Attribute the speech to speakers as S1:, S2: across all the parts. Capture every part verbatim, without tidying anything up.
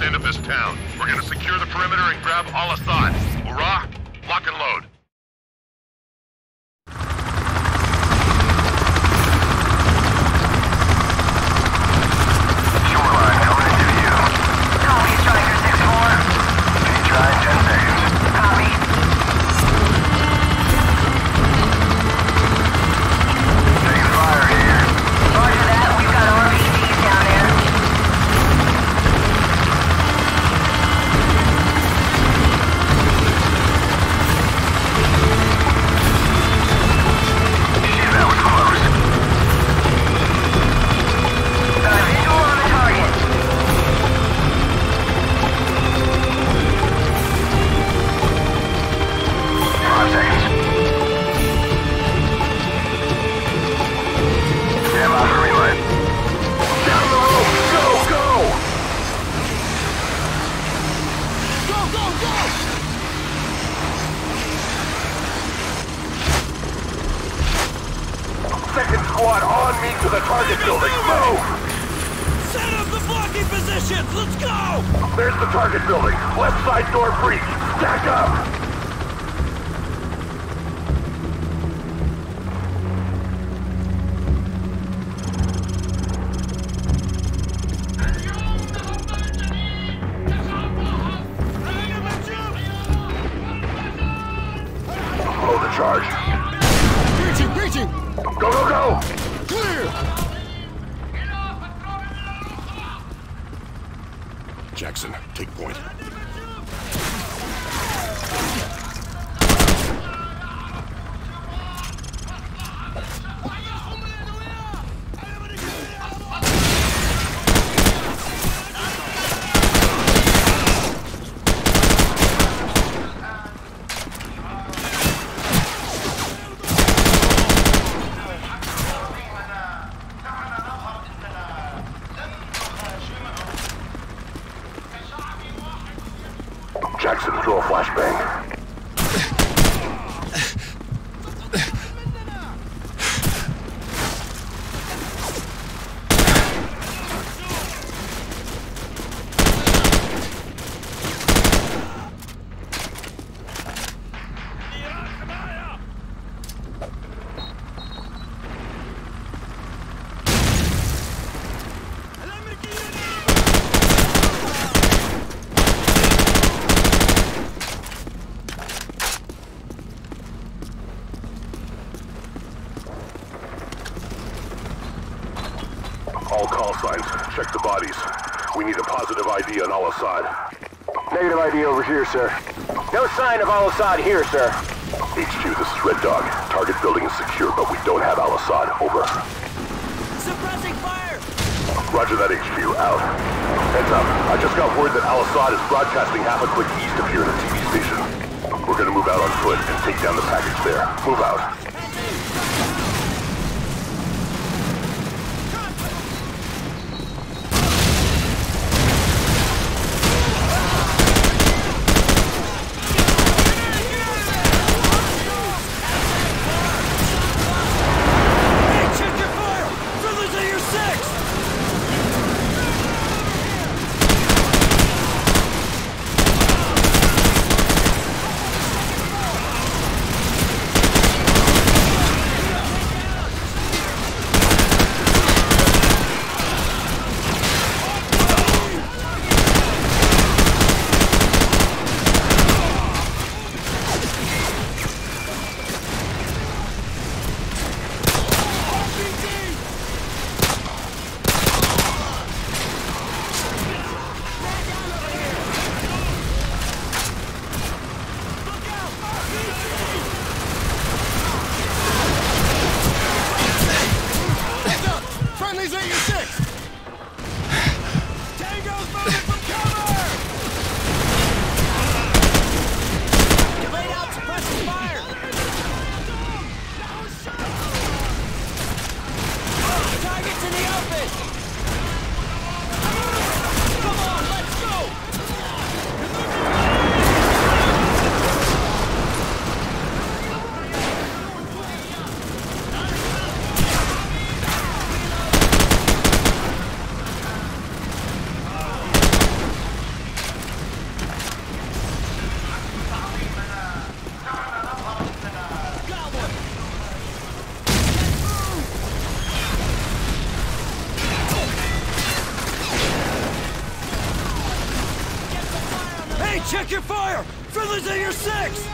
S1: end of this town. We're gonna secure the perimeter and grab Al-Assad. Hurrah! Lock and load.
S2: Shoreline coming into view.
S3: Copy, Striker six four.
S2: Try in ten seconds.
S3: Copy.
S2: Taking fire here.
S3: Roger that. We've got R P Gs down there.
S2: Shit, that was close.
S3: Got a visual on the target.
S2: Five seconds. Stand by for relay. Down the road! Go, go!
S4: Go, go, go!
S2: Second squad on me to the target building. Move!
S4: Set up the blocking positions! Let's go!
S2: There's the target building. Left side door breach. Stack up! Load the charge.
S4: Breaching, breaching!
S2: Go, go, go!
S4: Clear!
S1: Jackson, take point.
S2: Jackson, throw a flashbang. All call signs. Check the bodies. We need a positive I D on Al-Assad.
S5: Negative I D over here, sir. No sign of Al-Assad here, sir.
S2: H Q, this is Red Dog. Target building is secure, but we don't have Al-Assad. Over.
S4: Suppressing fire!
S2: Roger that, H Q. Out. Heads up. I just got word that Al-Assad is broadcasting half a click east of here in the T V station. We're gonna move out on foot and take down the package there. Move out.
S4: Hey, check your fire! Friendly's at your six! Friendly's at your six!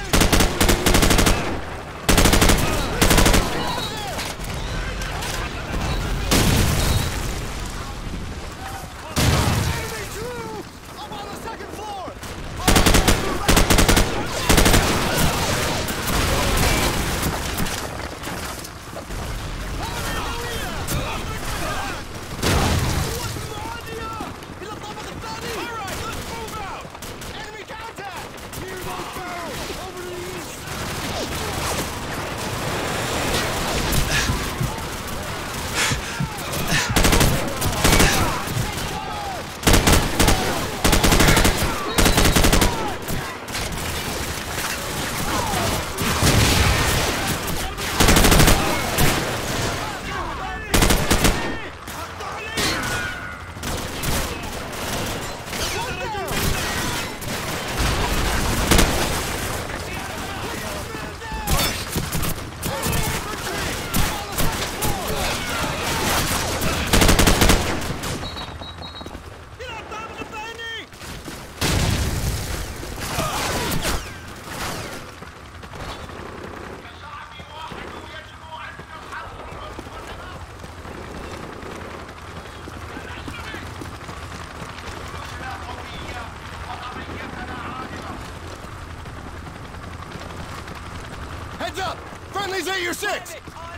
S6: Heads up! Friendly's at your six!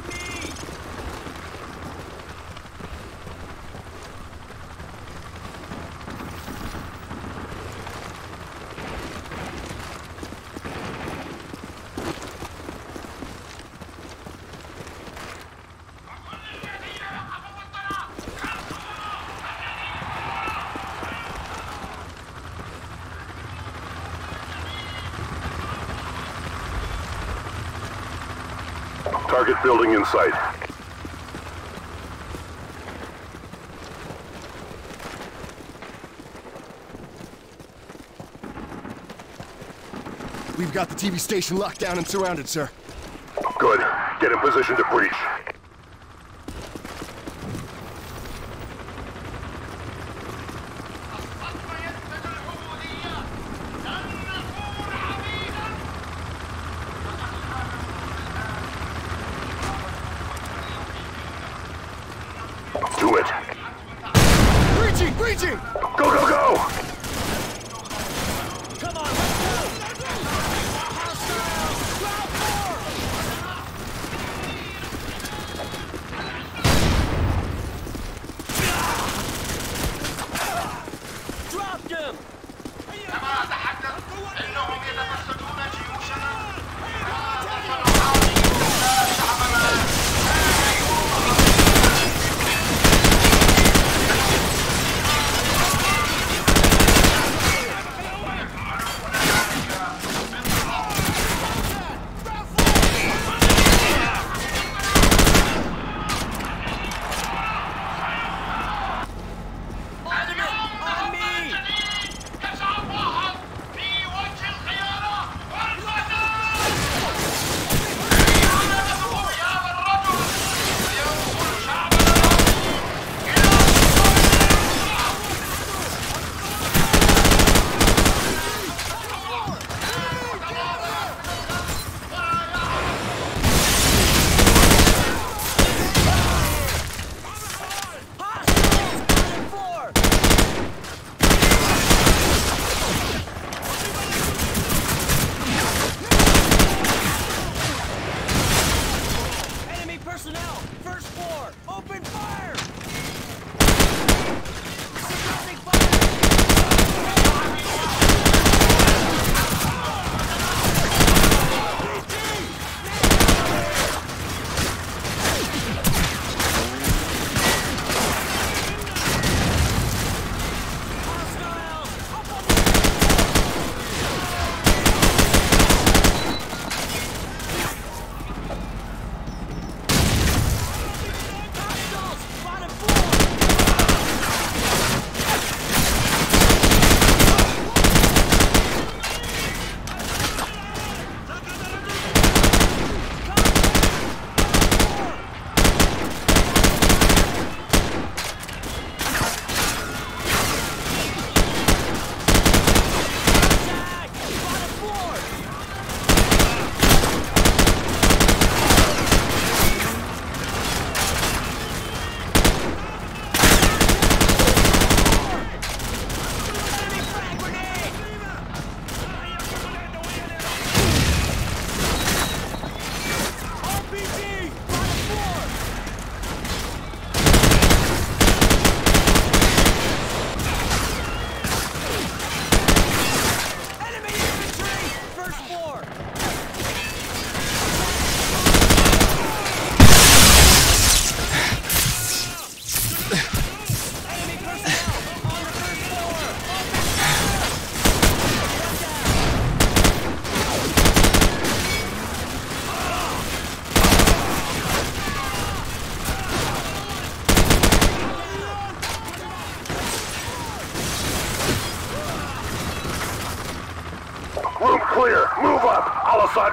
S2: Target building in sight.
S6: We've got the T V station locked down and surrounded, sir.
S2: Good. Get in position to breach. Do it.
S6: Breaching! Breaching!
S2: Go, go, go!
S4: Come on, let's go! Dropped him!
S1: كما أتحدث إنهم يتفسدون جيوشنا شعبنا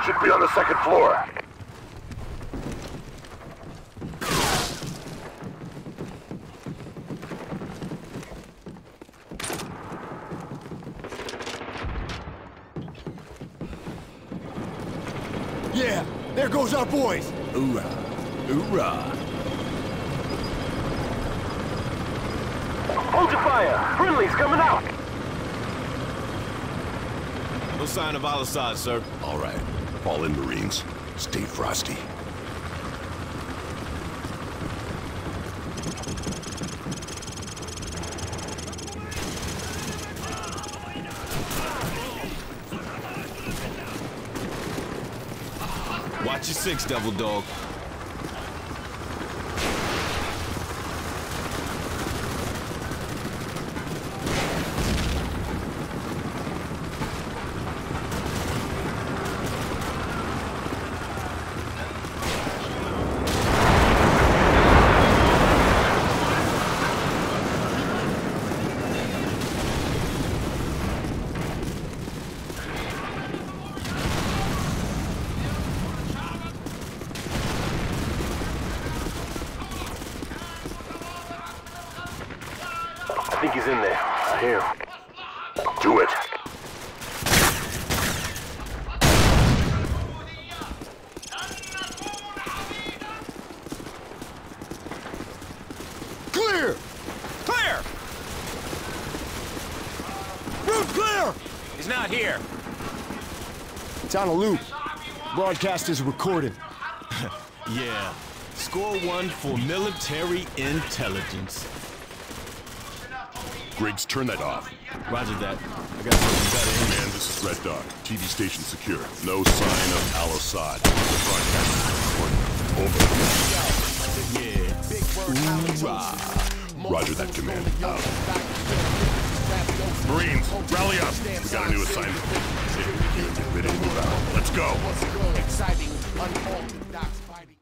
S2: Should be on the second floor.
S6: Yeah, there goes our boys.
S4: Hoorah. Hoorah.
S5: Hold your fire. Friendly's coming out.
S4: No sign of Al-Assad, sir.
S2: All right. Fall in, Marines. Stay frosty.
S4: Watch your six, Devil Dog.
S5: I think he's in there. I hear him.
S2: Do it.
S6: Clear!
S4: Clear!
S6: Route clear!
S4: He's not here.
S6: It's on a loop. Broadcast is recorded.
S4: Yeah. Score one for military intelligence.
S2: Griggs, turn that off.
S4: Roger that. I got something better in
S2: Man, this is Red Dog. T V station secure. No sign of Al-Assad. The broadcast is recorded. Over.
S4: Yeah. Hoorah.
S2: Roger that, command. Out. Marines, rally up. We got a new assignment. You get ready to move out. Let's go.
S6: Exciting, unfolding, Doc's fighting.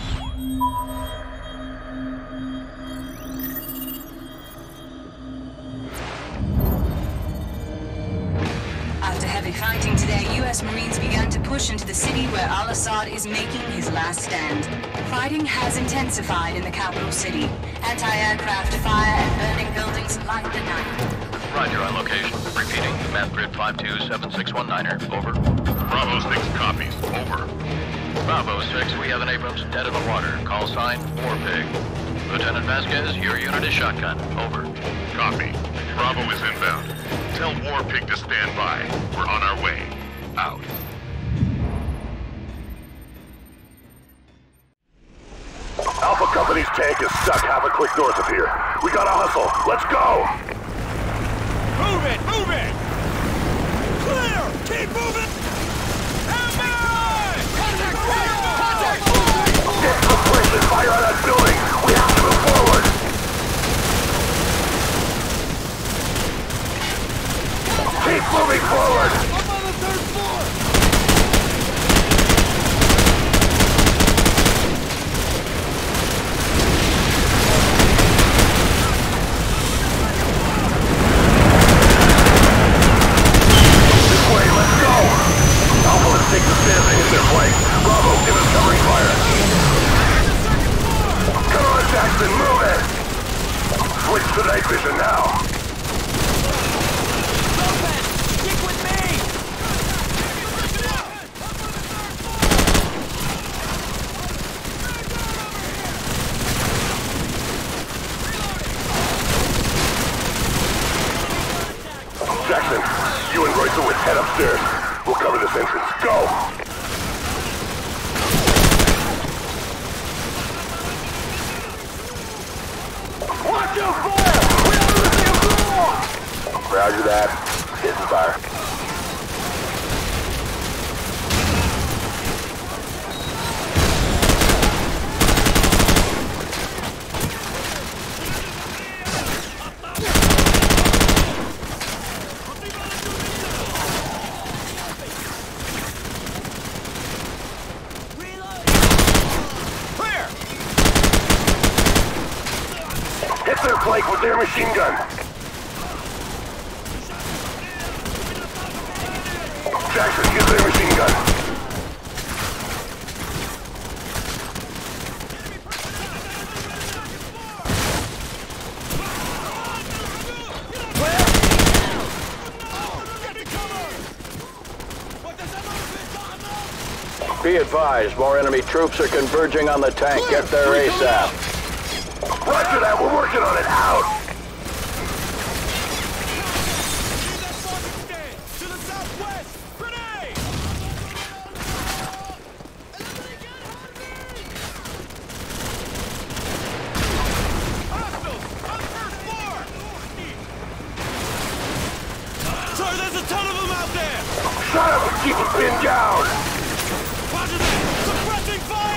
S7: After heavy fighting today, U S Marines began to push into the city where Al-Assad is making his last stand. Fighting has intensified in the capital city. Anti-aircraft fire and burning buildings light the night.
S1: Roger on location. Repeating, map grid five two seven six one niner. Over. Bravo six copies. Over. Bravo six, we have an Abrams dead in the water. Call sign, War Pig. Lieutenant Vasquez, your unit is shotgun. Over. Copy. Bravo is inbound. Tell War Pig to stand by. We're on our way. Out.
S2: Alpha Company's tank is stuck half a click north of here. We gotta hustle. Let's go!
S4: Move it! Move it!
S6: Clear! Keep moving!
S4: Contact!
S6: Contact!
S2: Get to the place and fire on that building! We have to move forward! Keep moving forward!
S6: Up on the third floor!
S2: This way, let's go! Alpha, let's take the stand and hit their flank. Bravo, give us covering fire. Come on, Jackson, move it! Switch to night vision now. Jackson, you and Royce head upstairs. We'll cover this entrance. Go!
S5: Watch your fire! We're on the same floor!
S2: Roger that. Hitting fire. Hit their flank with their machine gun. Jackson, use their machine gun.
S5: Be advised, more enemy troops are converging on the tank. Get there ASAP.
S2: Roger that, we're working on it. Out!
S4: To the southwest! Grenade! Hostiles! On the first floor! Sir, there's a ton of them out there!
S2: Shut up and keep it pinned down!
S4: Roger that! Suppressing fire!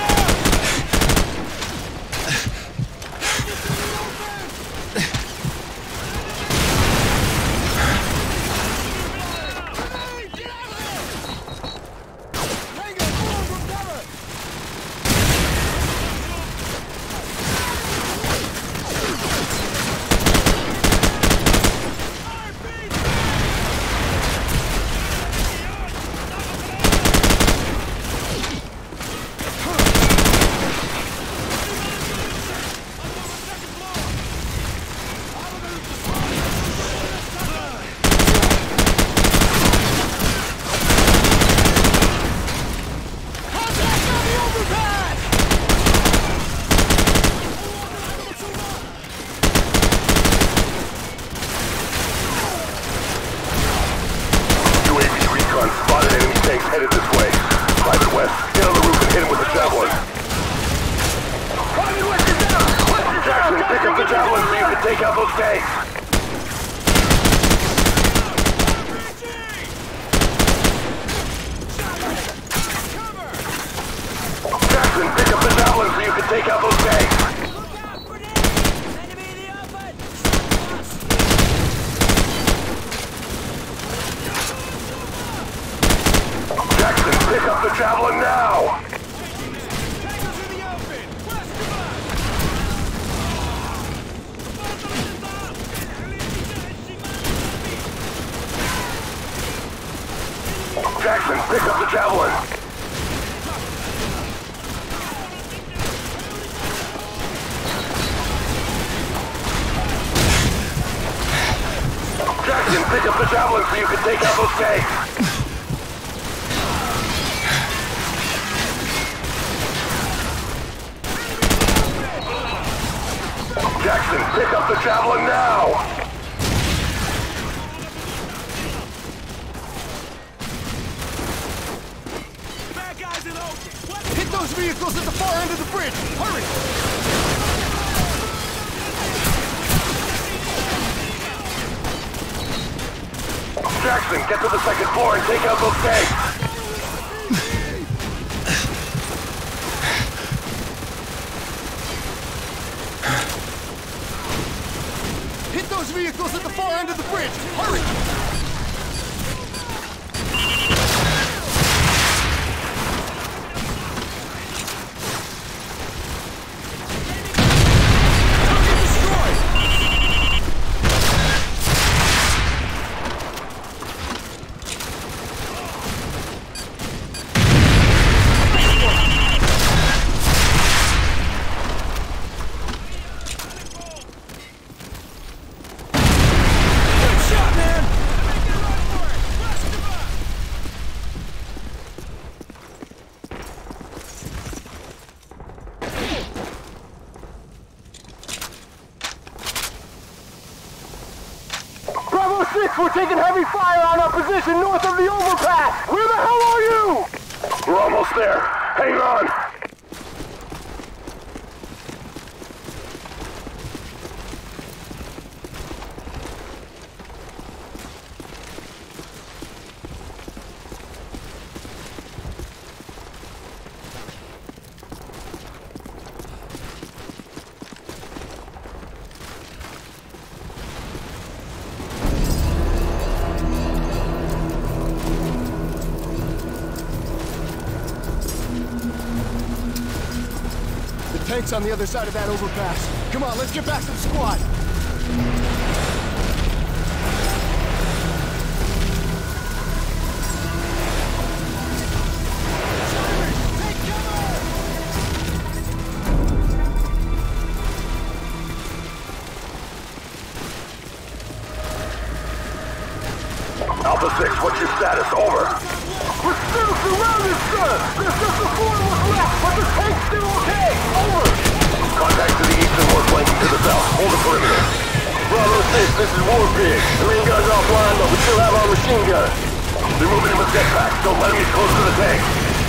S2: Headed this way. Private West, get on the roof and hit him with the javelin.
S5: Private West is down! West is
S2: Jackson,
S5: down!
S2: pick up the javelin so you can take out those tanks. Jackson, pick up the javelin so you can take out those tanks. Jackson, pick up the javelin now! Jackson, pick up the javelin! Jackson, pick up the javelin so you can take out those tanks! Jackson, pick up the javelin now!
S4: Bad guys in open!
S6: Hit those vehicles at the far end of the bridge! Hurry!
S2: Jackson, get to the second floor and take out those tanks!
S6: Hit those vehicles at the far end of the bridge! Hurry! Target destroyed!
S4: Good shot, man!
S5: Bravo six, we're taking heavy fire on our position north of the overpass! Where the hell are you?
S2: We're almost there. Hang on!
S6: Tanks on the other side of that overpass. Come on, let's get back to the squad.
S2: Alpha six, what's your status? Over.
S5: We're still surrounded, sir! There's just a six, this is Warpig. The main gun's offline, but we still have our machine gun.
S2: They're moving him with jetpacks. Don't let him get close to the tank.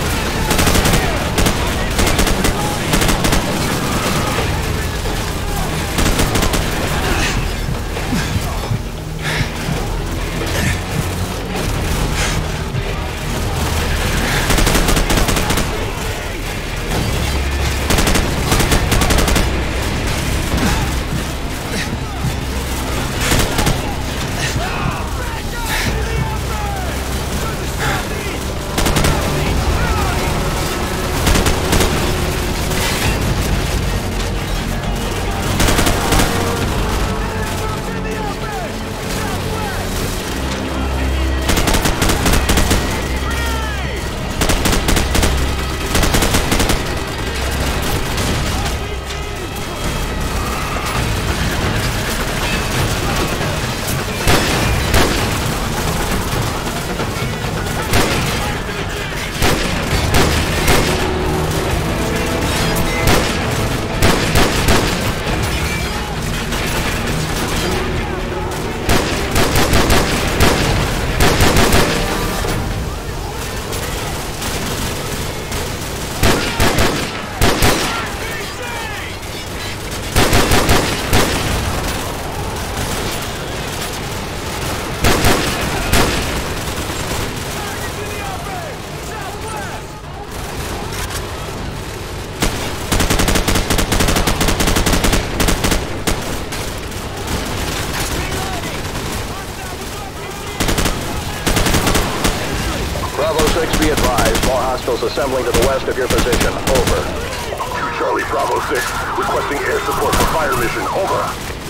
S1: Bravo six, be advised. More hostiles assembling to the west of your position. Over.
S2: two Charlie Bravo six, requesting air support for fire mission. Over.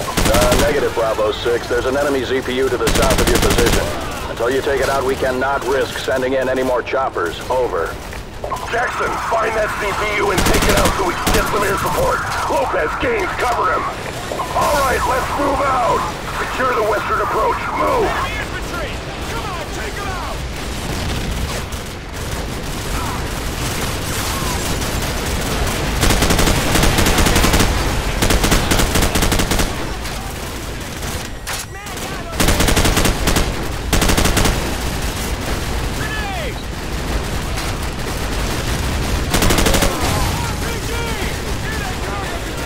S1: Uh, negative, Bravo six. There's an enemy Z P U to the south of your position. Until you take it out, we cannot risk sending in any more choppers. Over.
S2: Jackson, find that Z P U and take it out so we can get some air support. Lopez, Gaines, cover him. All right, let's move out. Secure the western approach. Move.
S4: Infantry! Come on, take them out!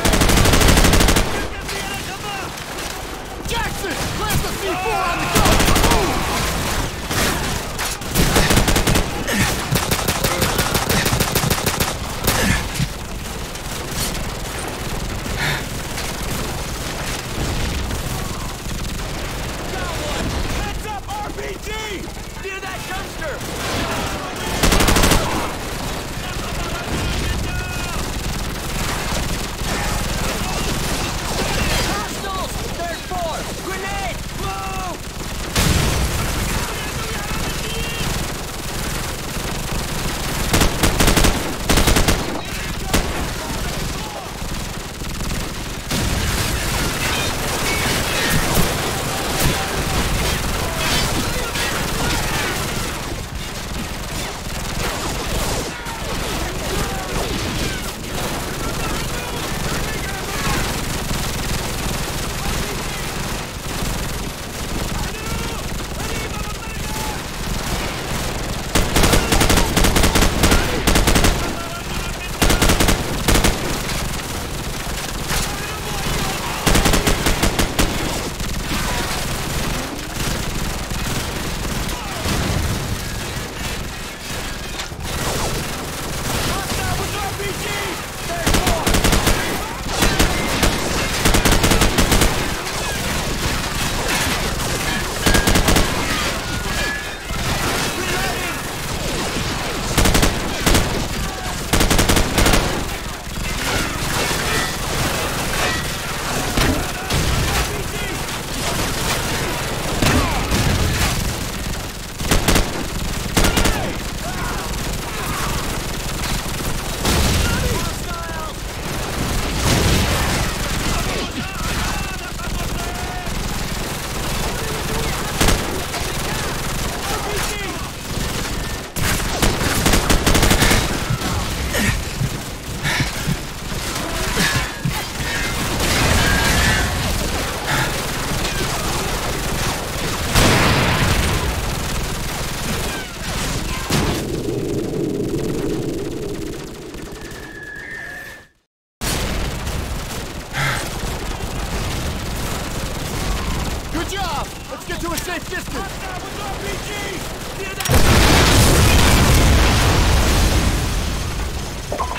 S4: Jackson! Plant the C four on the gun!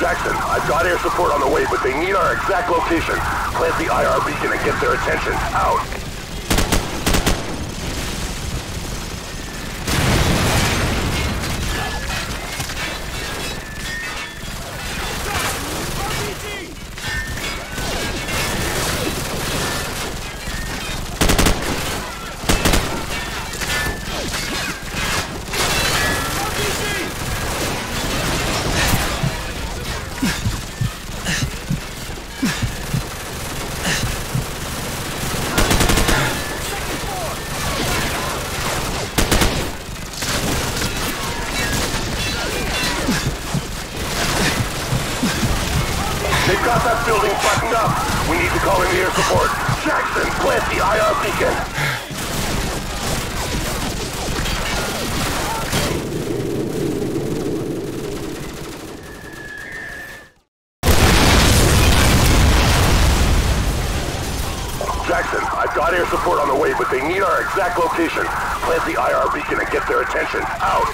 S2: Jackson, I've got air support on the way, but they need our exact location. Plant the I R beacon and get their attention. Out. They've got that building buttoned up. We need to call in the air support. Jackson, plant the I R beacon. Jackson, I've got air support on the way, but they need our exact location. Plant the I R beacon and get their attention. Out.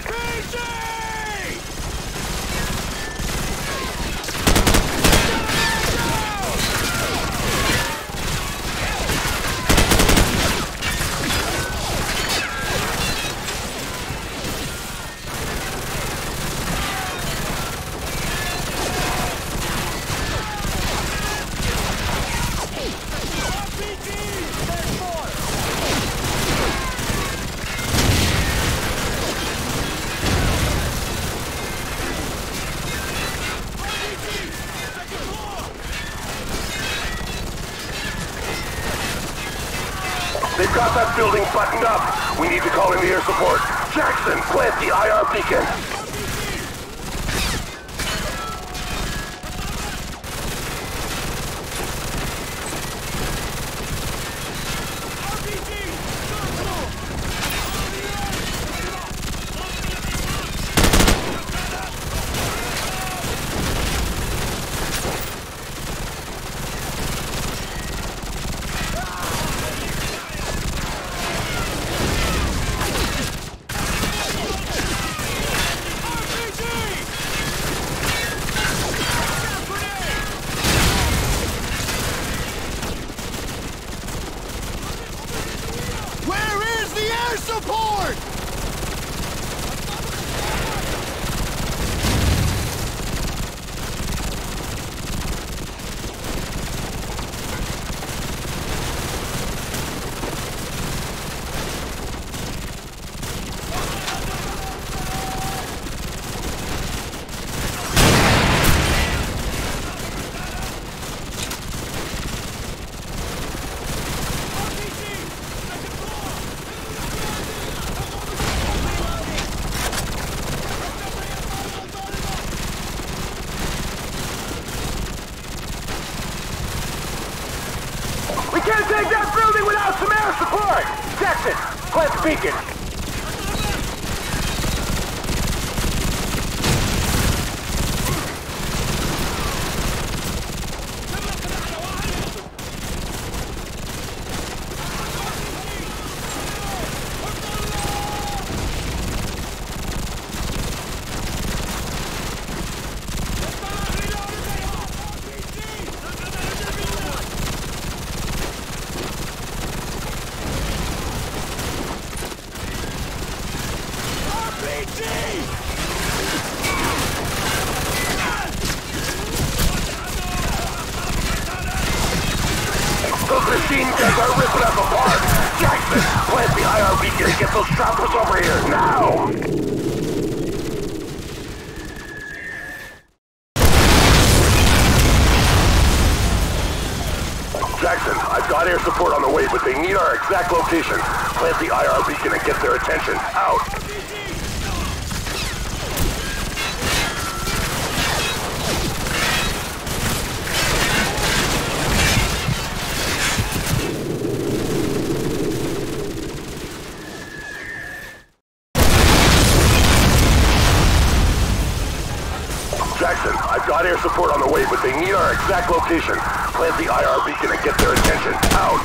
S2: They've got that building buttoned up. We need to call in the air support. Jackson, plant the I R beacon.
S6: Support!
S5: We can't take that building without some air support! Jackson, plant the beacon.
S2: Those machine guns are ripping us apart! Jackson, plant the I R beacon and get those choppers over here, now! Jackson, I've got air support on the way, but they need our exact location. Plant the I R beacon and get their attention. Out! Jackson, I've got air support on the way, but they need our exact location. Plant the I R beacon and get their attention. Out!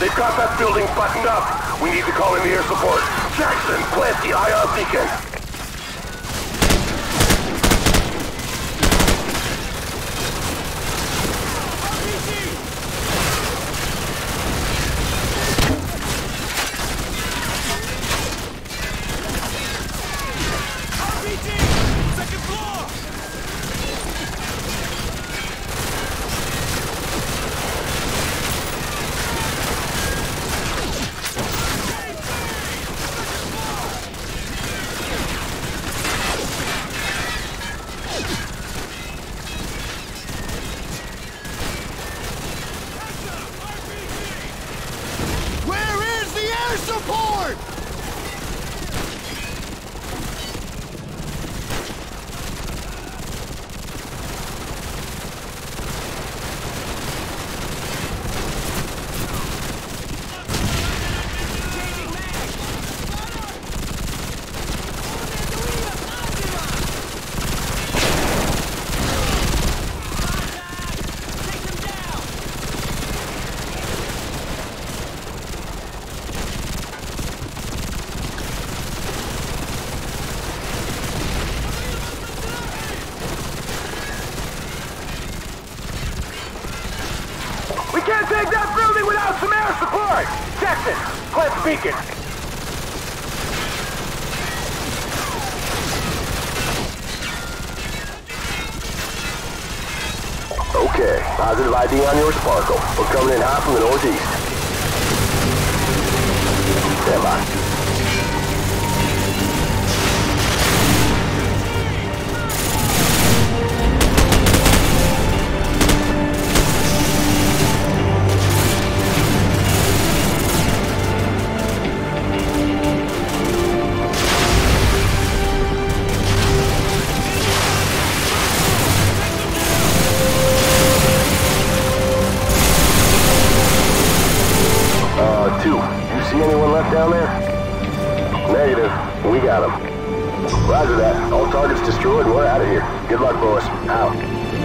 S2: They've got that building buttoned up. We need to call in the air support. Jackson, plant the I R beacon.
S5: Can't take that building without some air support! Jackson, plant the beacon.
S2: Okay, positive I D on your Sparkle. We're coming in hot from the northeast. Stand by. Down there? Negative. We got him. Roger that. All targets destroyed. We're out of here. Good luck, boys. Out.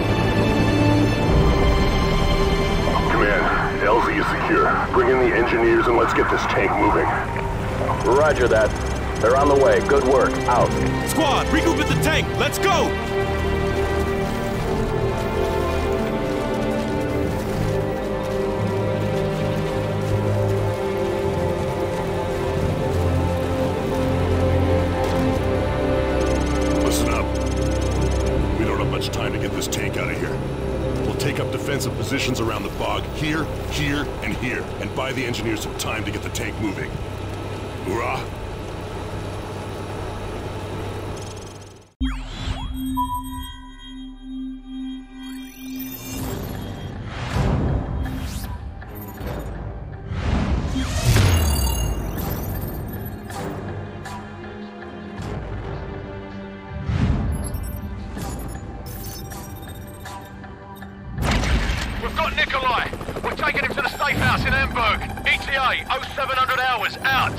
S2: Command, L Z is secure. Bring in the engineers and let's get this tank moving. Roger that. They're on the way. Good work. Out.
S4: Squad, regroup at the tank. Let's go!
S2: Defensive positions around the bog, here, here, and here, and buy the engineers some time to get the tank moving. Hoorah!
S1: Nikolai! We're taking him to the safe house in Hamburg. E T A, oh seven hundred hours, out!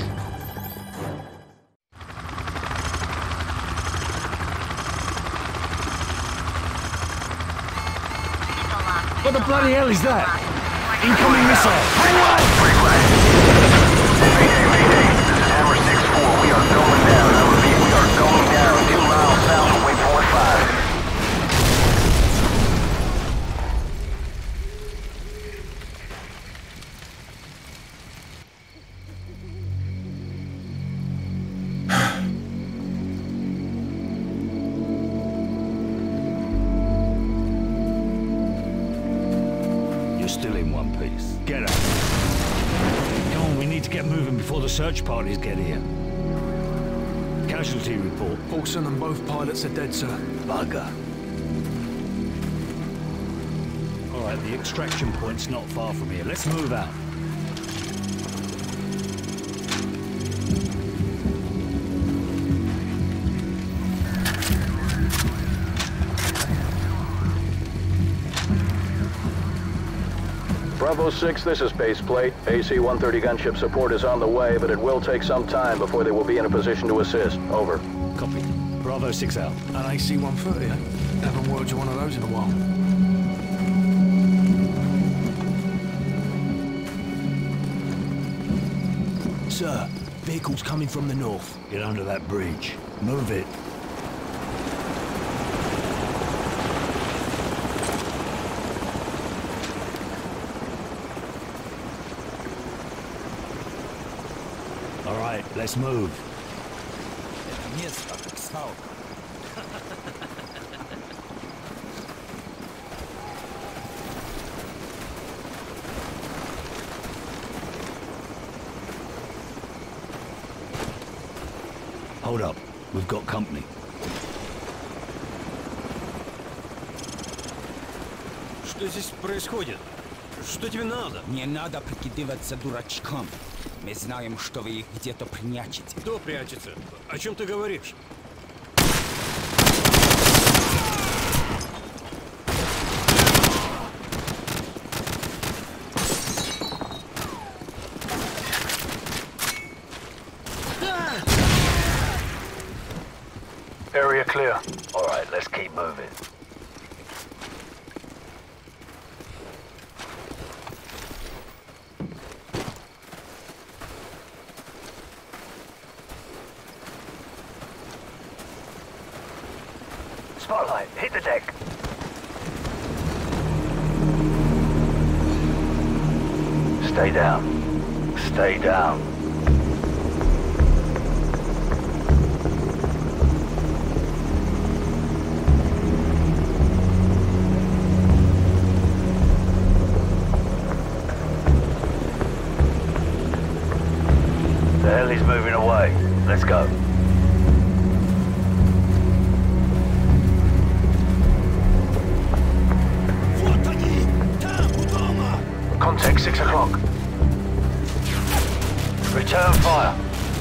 S4: What the bloody hell is that? Incoming missile! Hang on!
S5: Mayday, mayday. This is Hammer six four. We are going down. I repeat, we are going down. Two miles south of waypoint five.
S4: Still in one piece. Get up. Come on, we need to get moving before the search parties get here. Casualty report.
S6: Paulson and both pilots are dead, sir.
S4: Bugger. All right, the extraction point's not far from here. Let's move out.
S8: Bravo six, this is Baseplate. A C one thirty gunship support is on the way, but it will take some time before they will be in a position to assist. Over.
S4: Copy. Bravo six out.
S6: An A C one thirty? Haven't worked with one of those in a while. Sir, vehicles coming from the north.
S4: Get under that bridge. Move it. All right, let's move. Hold up. We've got company.
S9: Что здесь происходит? Что тебе надо?
S10: Не надо прикидываться дурачком. Мы знаем, что вы их где-то прячете.
S9: Кто прячется? О чем ты говоришь?
S8: Area clear.
S5: All right, let's keep moving. Spotlight, hit the deck. Stay down. Stay down. The hell is moving away. Let's go. Contact six o'clock. Return fire.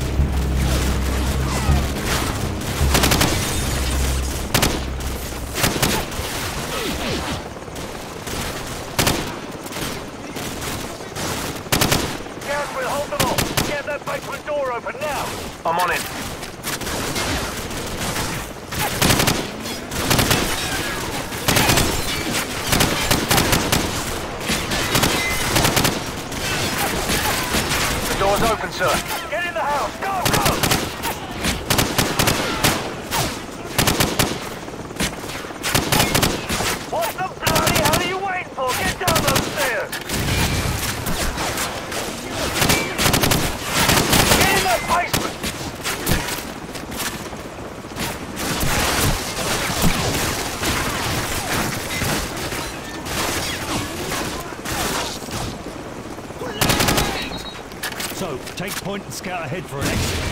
S5: Garrett, hold them off. Get that basement door open now. I'm on it. Door's open, sir. Get in the house. Go, go! What the bloody hell are you waiting for? Get down those stairs! Get in that basement!
S4: So, take point and scout ahead for an exit.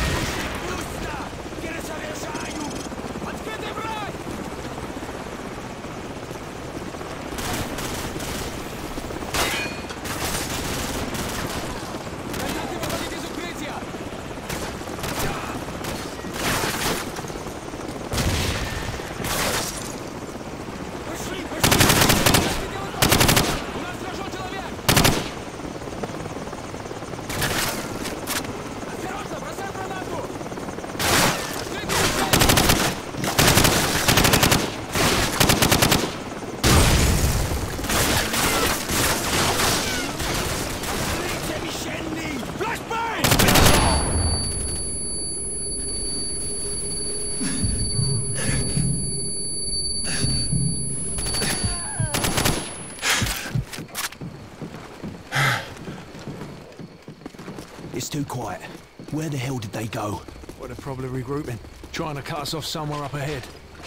S6: It's too quiet. Where the hell did they go?
S11: Well, they're probably regrouping. Trying to cut us off somewhere up ahead.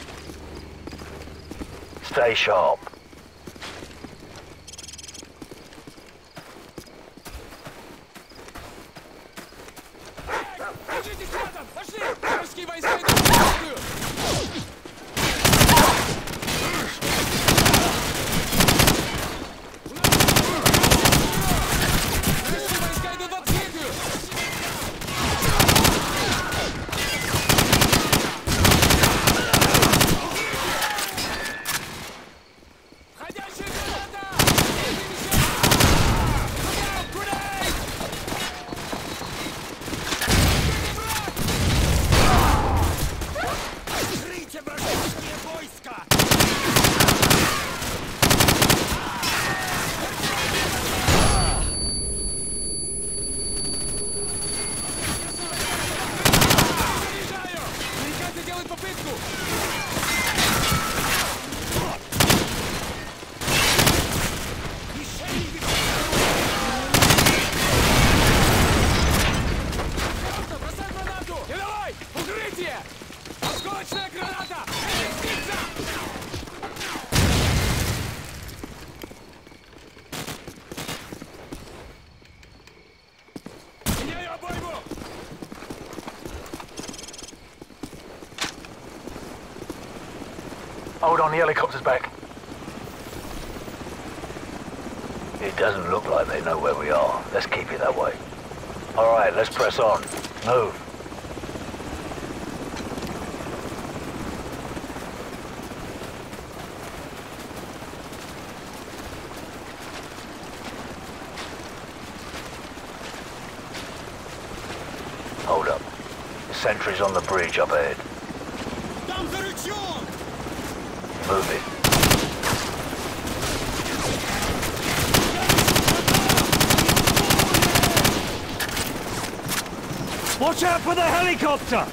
S5: Stay sharp. Hold on, the helicopter's back. It doesn't look like they know where we are. Let's keep it that way. All right, let's press on. Move. Hold up. The sentry's on the bridge up ahead. Move it.
S4: Watch out for the helicopter!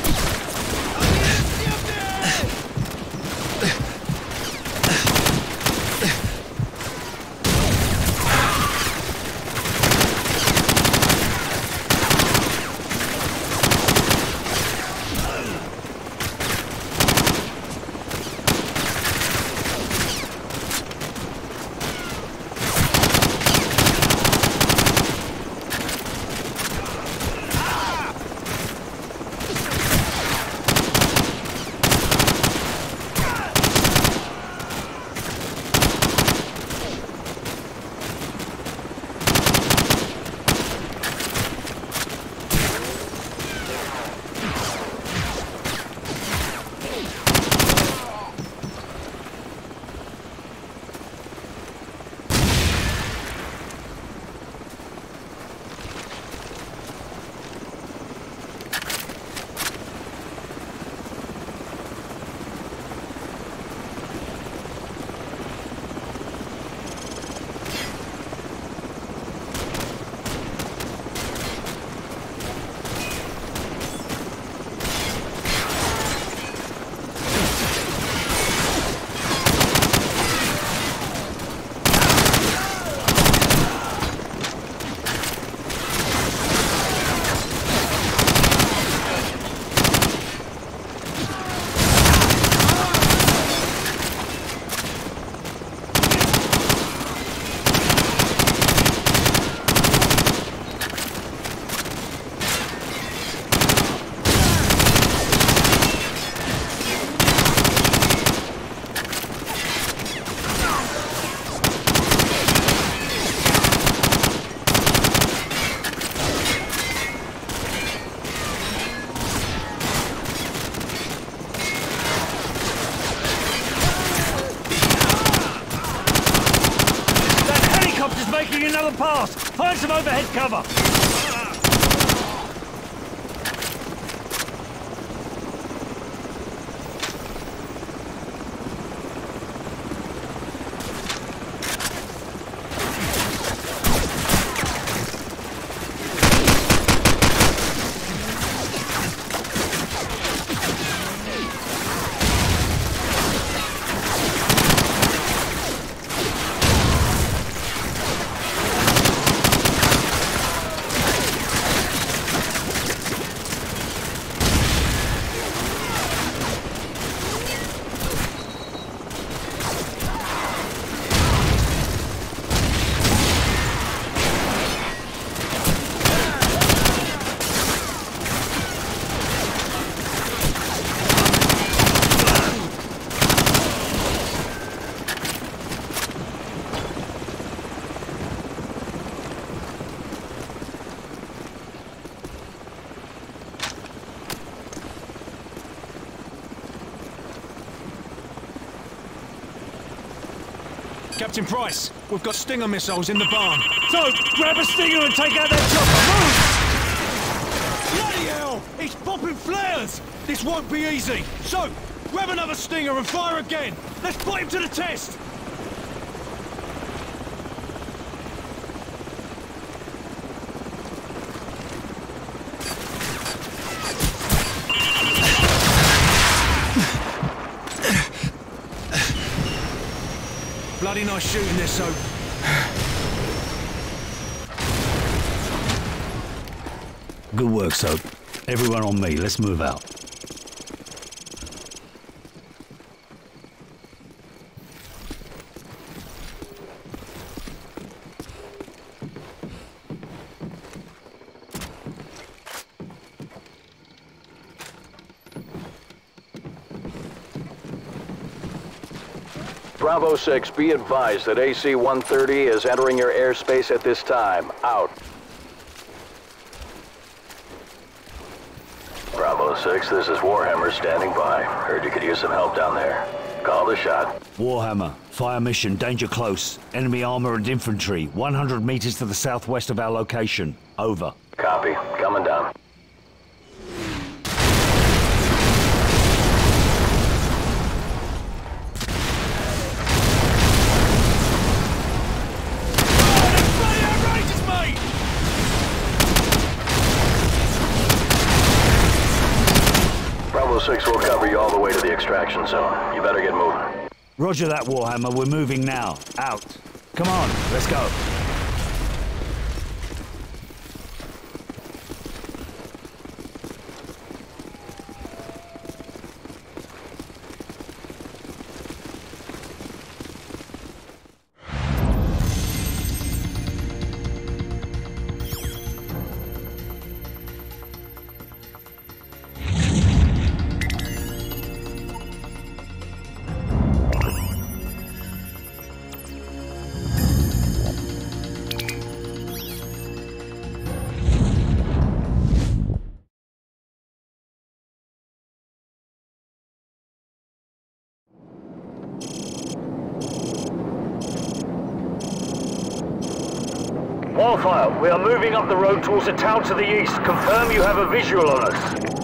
S4: Another pass! Find some overhead cover!
S11: Captain Price, we've got Stinger missiles in the barn.
S4: So, grab a Stinger and take out that chopper! Move!
S11: Bloody hell! It's popping flares! This won't be easy. So, grab another Stinger and fire again. Let's put him to the test! Bloody nice shooting this, Soap.
S4: Good work, Soap. Everyone on me. Let's move out.
S8: Bravo six, be advised that A C one thirty is entering your airspace at this time. Out. Bravo six, this is Warhammer standing by. Heard you could use some help down there. Call the shot.
S4: Warhammer, fire mission, danger close. Enemy armor and infantry, one hundred meters to the southwest of our location. Over.
S8: Copy. Coming down. Bravo six will cover you all the way to the extraction zone. You better get moving.
S4: Roger that, Warhammer. We're moving now. Out. Come on, let's go.
S11: Wildfire, we are moving up the road towards a town to the east. Confirm you have a visual on us.